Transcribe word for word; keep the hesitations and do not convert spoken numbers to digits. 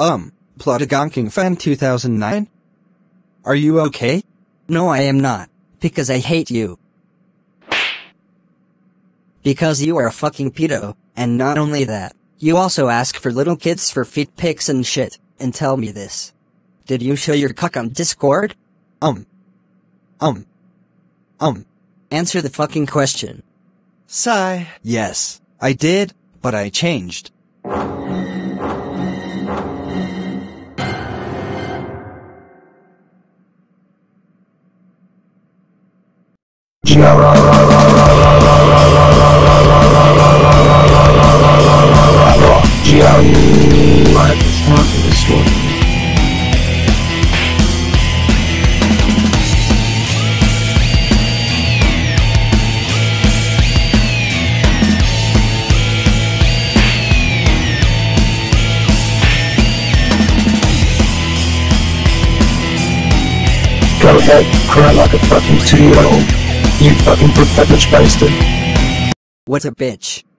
Um, Plotagonking Fan two thousand nine? Are you okay? No, I am not. Because I hate you. Because you are a fucking pedo, and not only that, you also ask for little kids for feet pics and shit, and tell me this. Did you show your cock on Discord? Um. Um. Um. Answer the fucking question. Sigh. Yes, I did, but I changed. Go ahead, cry like a fucking two-year-old. You fucking pathetic bastard. What a bitch.